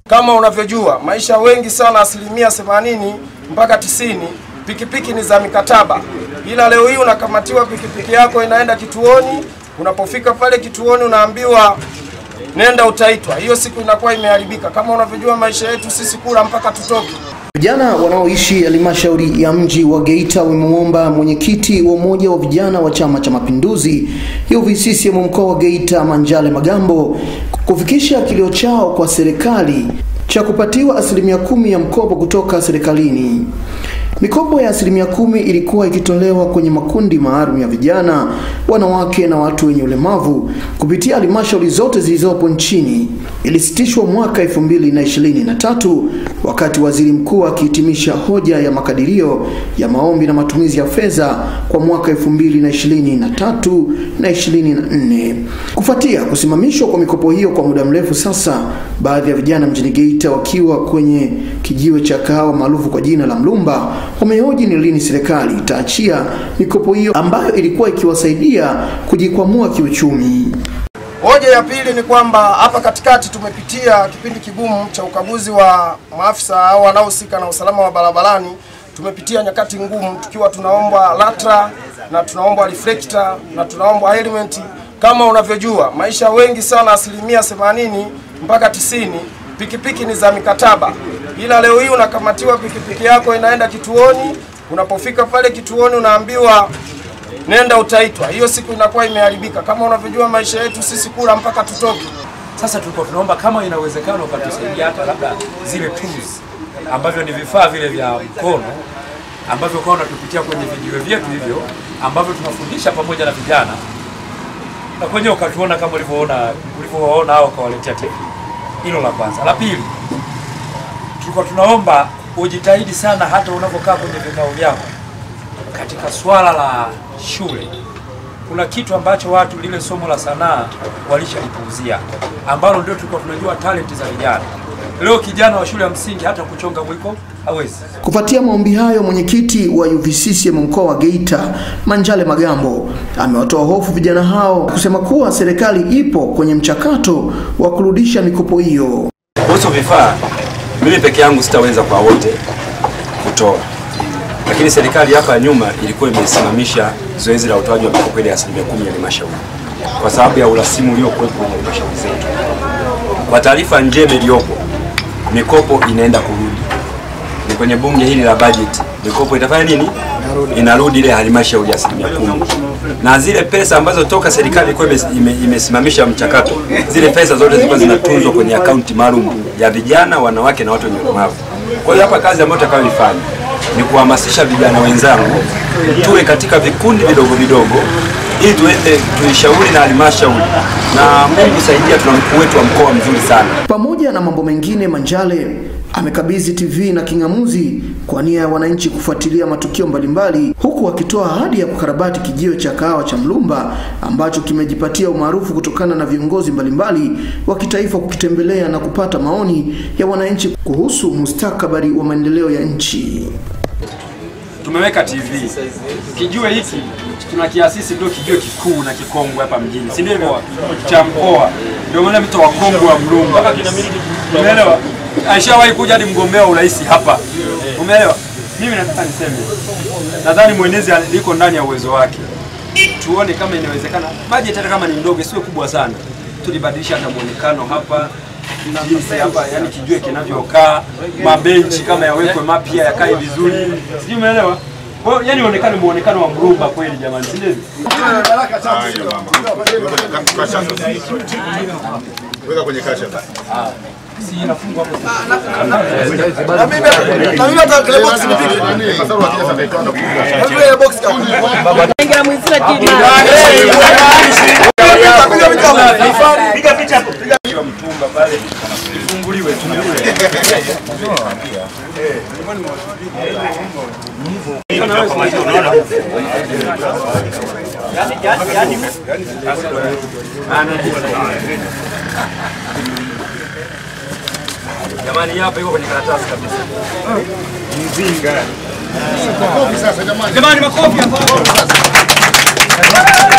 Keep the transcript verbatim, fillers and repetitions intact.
Kama unavyojua maisha wengi sana, asilimia themanini mpaka tisini pikipiki ni za mikataba. Ila leo hii unakamatiwa pikipiki yako inaenda kituoni, unapofika pale kituoni unaambiwa nenda utaitwa. Hiyo siku inakuwa imeharibika. Kama unavyojua maisha yetu sisi kula mpaka tutoke. Vijana wanaoishi halmashauri ya mji wa Geita wamemuomba mwenyekiti wa umoja wa vijana wa Chama cha Mapinduzi U V C C M mkoa wa Geita Manjale Magambo kufikisha kilio chao kwa serikali cha kupatiwa asilimia kumi ya mkopo kutoka serikalini. Mikopo ya asilimia kumi ilikuwa ikitolewa kwenye makundi maalum ya vijana, wanawake na watu wenye ulemavu kupitia halmashauri zote zilizopo nchini. Ilisitishwa mwaka elfu mbili na ishirini na tatu wakati waziri mkuu akihitimisha hoja ya makadirio ya maombi na matumizi ya fedha kwa mwaka elfu mbili na ishirini na tatu na ishirini na nne. Kufuatia kusimamishwa kwa mikopo hiyo kwa muda mrefu sasa, baadhi ya vijana mjini Geita wakiwa kwenye kijiwe cha kahawa maarufu kwa jina la Mlumba wamehoji ni lini serikali itaachia mikopo hiyo ambayo ilikuwa ikiwasaidia kujikwamua kiuchumi. Hoja ya pili ni kwamba hapa katikati tumepitia kipindi kigumu cha ukaguzi wa maafisa au wanaohusika na usalama wa barabarani. Tumepitia nyakati ngumu tukiwa tunaomba latra na tunaomba reflector na tunaomba helmet. Kama unavyojua maisha wengi sana, asilimia themanini mpaka tisini pikipiki ni za mikataba. Ila leo hii unakamatiwa pikipiki yako inaenda kituoni, unapofika pale kituoni unaambiwa nenda utaitwa. Hiyo siku inakuwa imeharibika. Kama unavyojua maisha yetu sisi kula mpaka tutoke. Sasa tulikuwa tunaomba kama inawezekana ukatusaidia hata labda zile tools ambavyo ni vifaa vile vya mkono ambavyo kwa unatupitia kwenye video vyetu hivyo ambavyo tunafundisha pamoja na vijana, na kwenye ukatuona kama ulivyoona ulivyoona hao kawaletea tekniki. Hilo la kwanza. La pili, tulikuwa tunaomba ujitahidi sana hata unapokaa kwenye vikao vyako katika swala la shule. Kuna kitu ambacho watu lile somo la sanaa walishalipuuzia, ambalo ndio tulikuwa tunajua talenti za vijana. Leo kijana wa shule ya msingi hata kuchonga mwiko hawezi. Kufuatia maombi hayo, mwenyekiti wa U V C C M mkoa wa Geita Manjale Magambo amewatoa hofu vijana hao kusema kuwa serikali ipo kwenye mchakato wa kurudisha mikopo hiyo. Kuhusu vifaa, mimi peke yangu sitaweza kwa wote kutoa. Lakini serikali hapa nyuma ilikuwa imesimamisha zoezi la utoaji wa mikopo ile ya asilimia kumi ya halmashauri kwa sababu ya urasimu uliokuwepo kwenye halmashauri zetu. Kwa taarifa njema iliyopo, mikopo inaenda kurudi. Ni kwenye bunge hili la budget. Mikopo itafanya nini? Inarudi ile halmashauri ya asilimia kumi. Na zile pesa ambazo toka serikali ilikuwa imesimamisha mchakato, zile pesa zote zilikuwa zinatunzwa kwenye akaunti maalum ya vijana, wanawake na watu wenye ulemavu. Kwa hiyo hapa kazi ambayo tutakayoifanya ni kuhamasisha vijana wenzangu tuwe katika vikundi vidogo vidogo ili tuende tuishauri na halmashauri, na Mungu saidia, tuna mkuu wetu wa mkoa mzuri sana. Pamoja na mambo mengine, Manjale amekabidhi T V na kingamuzi kwa nia ya wananchi kufuatilia matukio mbalimbali, huku akitoa ahadi ya kukarabati kijiwe cha kahawa cha Mlumba ambacho kimejipatia umaarufu kutokana na viongozi mbalimbali wa kitaifa kukitembelea na kupata maoni ya wananchi kuhusu mustakabali wa maendeleo ya nchi. Tumeweka T V. Kijiwe hiki tunakiasisi ndio kijiwe kikuu na kikongwe hapa mjini. Si ndio cha mkoa. Ndio maana mito wa kongwe wa Mlumba. Umeelewa? Aishawahi kuja hadi mgombea urais hapa. Umeelewa? Mimi nataka niseme, nadhani mwenezi liko ndani ya uwezo wake. Tuone kama inawezekana. Budget hata kama ni ndogo sio kubwa sana. Tulibadilisha hata muonekano hapa. Jinsi hapa yani kijiwe kinavyokaa, mabenchi kama yawekwe mapya yakae vizuri. Sijui umeelewa? Kwa hiyo yani onekane muonekano wa Mlumba kweli jamani, si ndio? Weka kwenye kasha. Ah. Si inafungwa hapo. Na mimi na mimi hata kile box nipige. Kwa sababu akija sasa itaanza kufunga. Na vile box kama. Ingia mwizira kidi. Piga picha hapo. Piga mtumba pale. Ifunguliwe tunafunguliwe. Eh. Unaona? Yani yani yani jamani, hapa iko kwenye karatasi kabisa. Mzinga. Makofi sasa jamani. Jamani makofi hapo.